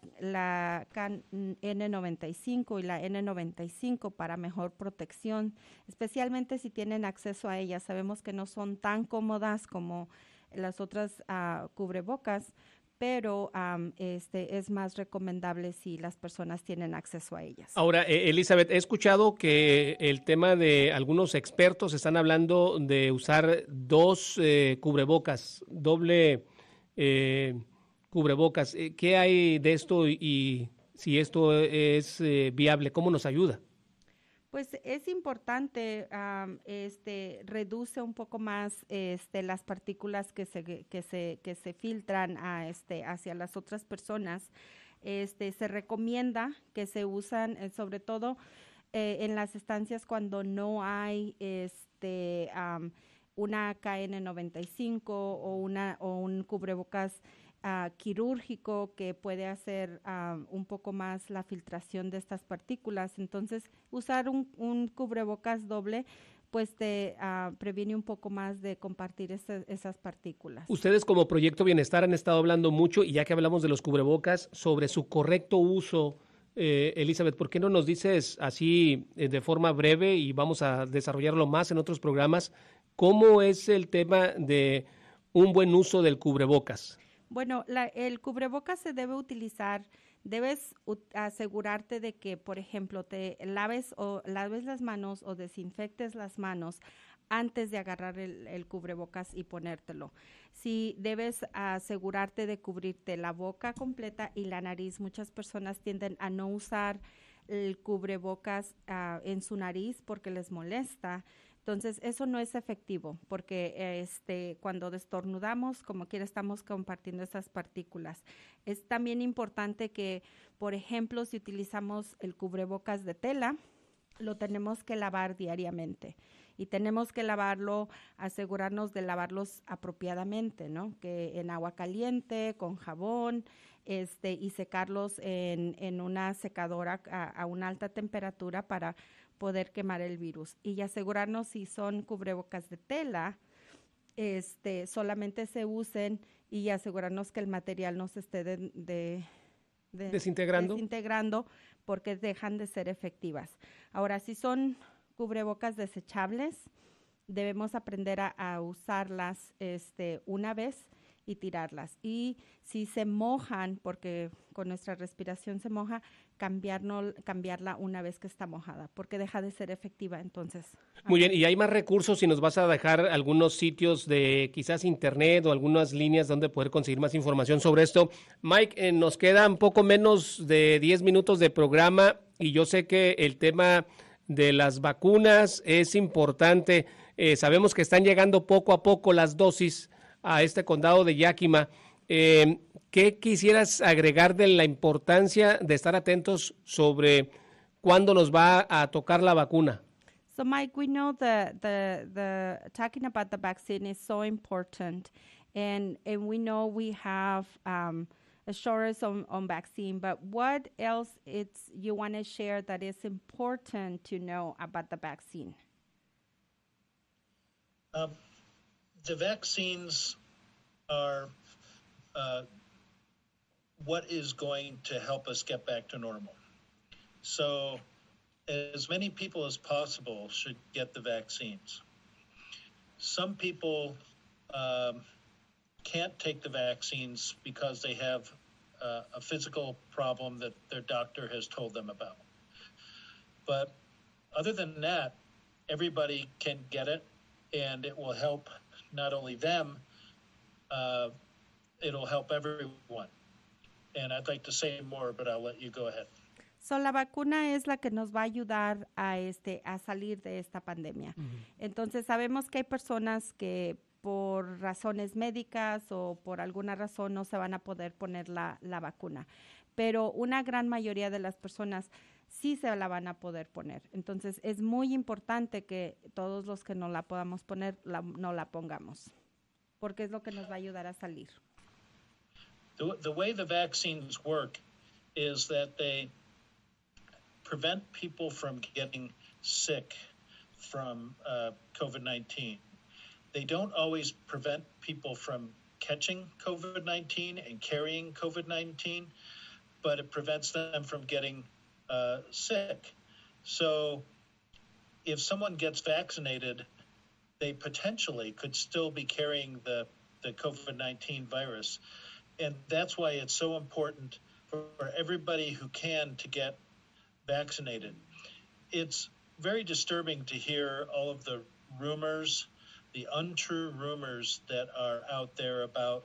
N95 y la N95 para mejor protección, especialmente si tienen acceso a ellas. Sabemos que no son tan cómodas como las otras cubrebocas, pero es más recomendable si las personas tienen acceso a ellas. Ahora, Elizabeth, he escuchado que el tema de algunos expertos están hablando de usar 2 cubrebocas, doble cubrebocas. ¿Qué hay de esto y si esto es viable? ¿Cómo nos ayuda? Pues es importante, reduce un poco más las partículas que se filtran hacia las otras personas. Se recomienda que se usan sobre todo en las estancias cuando no hay una KN95 o un cubrebocas quirúrgico que puede hacer un poco más la filtración de estas partículas. Entonces, usar un cubrebocas doble pues te previene un poco más de compartir esas partículas. Ustedes como Proyecto Bienestar han estado hablando mucho, y ya que hablamos de los cubrebocas, sobre su correcto uso. Elizabeth, ¿por qué no nos dices así de forma breve, y vamos a desarrollarlo más en otros programas, cómo es el tema de un buen uso del cubrebocas? Bueno, el cubrebocas se debe utilizar, debes asegurarte de que, por ejemplo, te laves las manos o desinfectes las manos antes de agarrar el cubrebocas y ponértelo. Sí, debes asegurarte de cubrirte la boca completa y la nariz. Muchas personas tienden a no usar el cubrebocas en su nariz porque les molesta, Entonces, eso no es efectivo porque cuando destornudamos, como quiera, estamos compartiendo esas partículas. Es también importante que, por ejemplo, si utilizamos el cubrebocas de tela, lo tenemos que lavar diariamente y tenemos que lavarlo, asegurarnos de lavarlos apropiadamente, ¿no? Que en agua caliente, con jabón, y secarlos en una secadora a una alta temperatura para poder quemar el virus. Y asegurarnos si son cubrebocas de tela, solamente se usen y asegurarnos que el material no se esté desintegrando porque dejan de ser efectivas. Ahora, si son cubrebocas desechables, debemos aprender a usarlas una vez y tirarlas. Y si se mojan, porque con nuestra respiración se moja, cambiarla una vez que está mojada, porque deja de ser efectiva. Entonces, muy bien, y hay más recursos, si nos vas a dejar algunos sitios de quizás internet o algunas líneas donde poder conseguir más información sobre esto. Mike, nos quedan poco menos de 10 minutos de programa y yo sé que el tema de las vacunas es importante. Sabemos que están llegando poco a poco las dosis a este condado de Yakima. ¿Qué quisieras agregar de la importancia de estar atentos sobre cuándo nos va a tocar la vacuna? So, Mike, we know the talking about the vaccine is so important, and we know we have assurance on vaccine. But what else you want to share that is important to know about the vaccine? The vaccines are what is going to help us get back to normal. So as many people as possible should get the vaccines. Some people can't take the vaccines because they have a physical problem that their doctor has told them about. But other than that, everybody can get it, and it will help not only them, it'll help everyone. And I'd like to say more, but I'll let you go ahead. So, la vacuna es la que nos va a ayudar a salir de esta pandemia. Uh-huh. Entonces, sabemos que hay personas que por razones médicas o por alguna razón no se van a poder poner la vacuna, pero una gran mayoría de las personas sí se la van a poder poner. Entonces, es muy importante que todos los que no la podamos poner, no la pongamos, porque es lo que nos va a ayudar a salir. The way the vaccines work is that they prevent people from getting sick from COVID-19. They don't always prevent people from catching COVID-19 and carrying COVID-19, but it prevents them from getting sick. So if someone gets vaccinated, they potentially could still be carrying the COVID-19 virus. And that's why it's so important for everybody who can to get vaccinated. It's very disturbing to hear all of the rumors, the untrue rumors that are out there about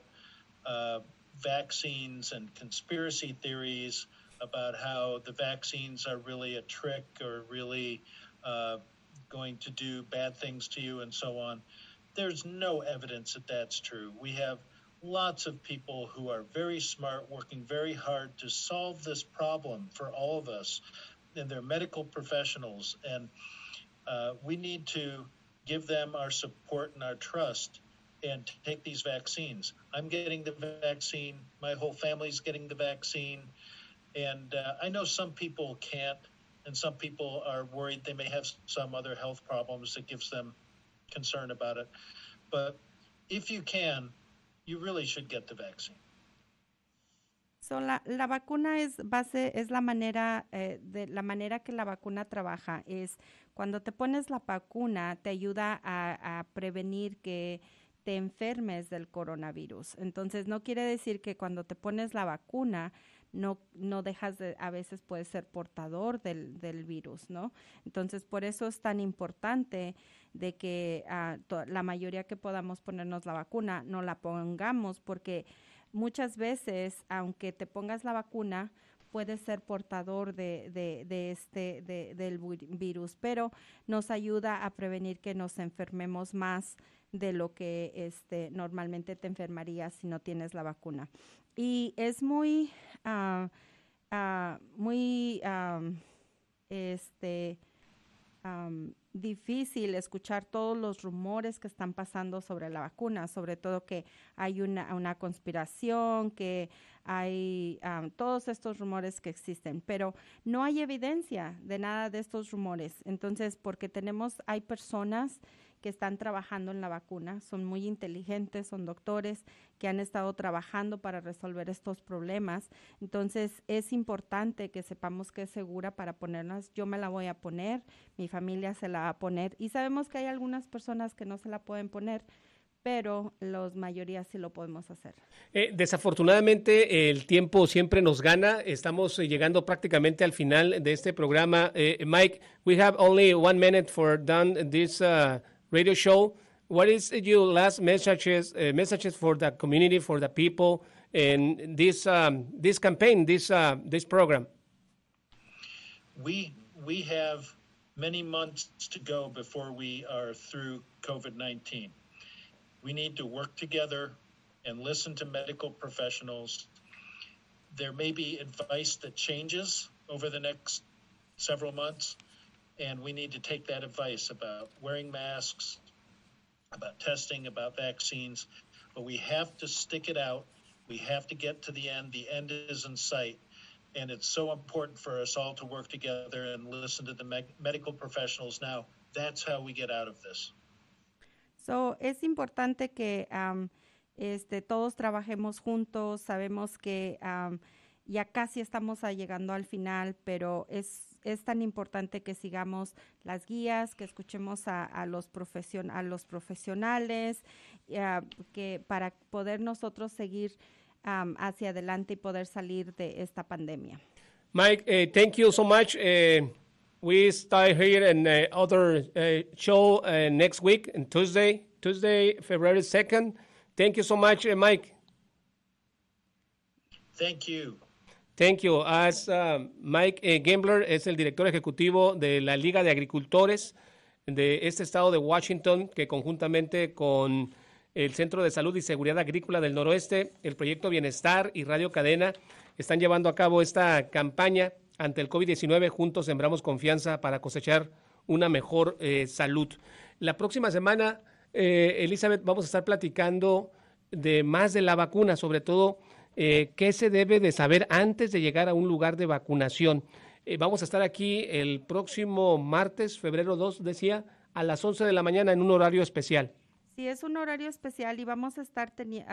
vaccines and conspiracy theories about how the vaccines are really a trick or really going to do bad things to you and so on. There's no evidence that that's true. We have lots of people who are very smart, working very hard to solve this problem for all of us, and they're medical professionals, and we need to give them our support and our trust and take these vaccines. I'm getting the vaccine. My whole family's getting the vaccine. And I know some people can't, and some people are worried they may have some other health problems that gives them concern about it. But if you can, you really should get the vaccine. So, la vacuna es la manera la manera que la vacuna trabaja es cuando te pones la vacuna te ayuda a prevenir que te enfermes del coronavirus. Entonces no quiere decir que cuando te pones la vacuna no dejas de, a veces puedes ser portador del virus, ¿no? Entonces por eso es tan importante de que la mayoría que podamos ponernos la vacuna no la pongamos, porque muchas veces, aunque te pongas la vacuna, puede ser portador del virus, pero nos ayuda a prevenir que nos enfermemos más de lo que normalmente te enfermarías si no tienes la vacuna. Y es muy difícil escuchar todos los rumores que están pasando sobre la vacuna, sobre todo que hay una conspiración, que hay todos estos rumores que existen, pero no hay evidencia de nada de estos rumores. Entonces, porque hay personas que están trabajando en la vacuna, son muy inteligentes, son doctores que han estado trabajando para resolver estos problemas. Entonces, es importante que sepamos que es segura para ponernos. Yo me la voy a poner, mi familia se la va a poner, y sabemos que hay algunas personas que no se la pueden poner, pero la mayoría sí lo podemos hacer. Desafortunadamente, el tiempo siempre nos gana. Estamos llegando prácticamente al final de este programa. Mike, we have only 1 minute for done this radio show. What is your last messages for the community, for the people, in this campaign, this program? We have many months to go before we are through COVID-19. We need to work together and listen to medical professionals. There may be advice that changes over the next several months, and we need to take that advice about wearing masks, about testing, about vaccines, but we have to stick it out. We have to get to the end. The end is in sight, and it's so important for us all to work together and listen to the medical professionals now. That's how we get out of this. So, es importante que todos trabajemos juntos. Sabemos que ya casi estamos llegando al final, pero es tan importante que sigamos las guías, que escuchemos a los profesionales, que para poder nosotros seguir hacia adelante y poder salir de esta pandemia. Mike, thank you so much. We start here in other show next week, on Tuesday, February 2nd. Thank you so much, Mike. Thank you. Thank you. As Mike Gambler es el director ejecutivo de la Liga de Agricultores de este estado de Washington, que conjuntamente con el Centro de Salud y Seguridad Agrícola del Noroeste, el Proyecto Bienestar y Radio Cadena están llevando a cabo esta campaña ante el COVID-19. Juntos sembramos confianza para cosechar una mejor salud. La próxima semana, Elizabeth, vamos a estar platicando de más de la vacuna, sobre todo qué se debe de saber antes de llegar a un lugar de vacunación. Vamos a estar aquí el próximo martes, febrero 2, decía, a las 11 de la mañana en un horario especial. Sí, es un horario especial y vamos a estar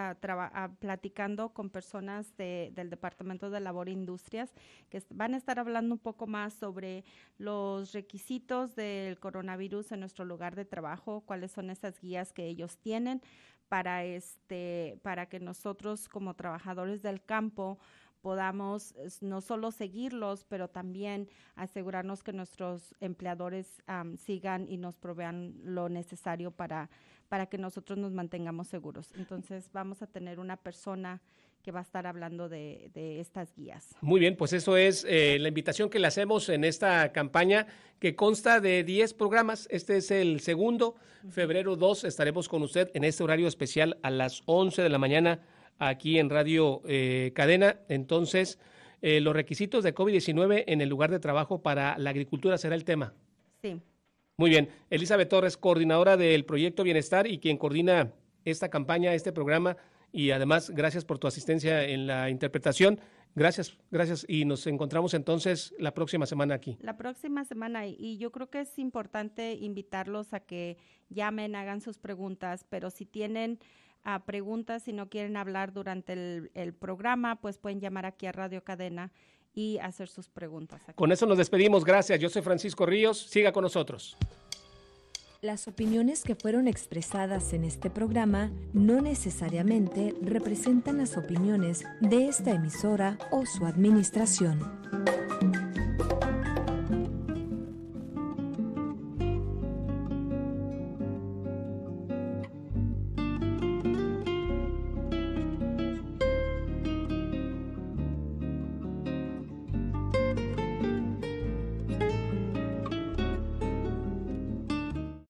platicando con personas del Departamento de Labor e Industrias que van a estar hablando un poco más sobre los requisitos del coronavirus en nuestro lugar de trabajo, cuáles son esas guías que ellos tienen para que nosotros como trabajadores del campo podamos no solo seguirlos, pero también asegurarnos que nuestros empleadores sigan y nos provean lo necesario para que nosotros nos mantengamos seguros. Entonces vamos a tener una persona que va a estar hablando de estas guías. Muy bien, pues eso es la invitación que le hacemos en esta campaña que consta de 10 programas. Este es el segundo, febrero 2, estaremos con usted en este horario especial a las 11 de la mañana aquí en Radio Cadena. Entonces, los requisitos de COVID-19 en el lugar de trabajo para la agricultura será el tema. Sí. Muy bien. Elizabeth Torres, coordinadora del Proyecto Bienestar y quien coordina esta campaña, este programa, y además gracias por tu asistencia en la interpretación. Gracias y nos encontramos entonces la próxima semana aquí. La próxima semana, y yo creo que es importante invitarlos a que llamen, hagan sus preguntas, pero si tienen preguntas, si no quieren hablar durante el programa, pues pueden llamar aquí a Radio Cadena y hacer sus preguntas aquí. Con eso nos despedimos. Gracias. Yo soy Francisco Ríos. Siga con nosotros. Las opiniones que fueron expresadas en este programa no necesariamente representan las opiniones de esta emisora o su administración.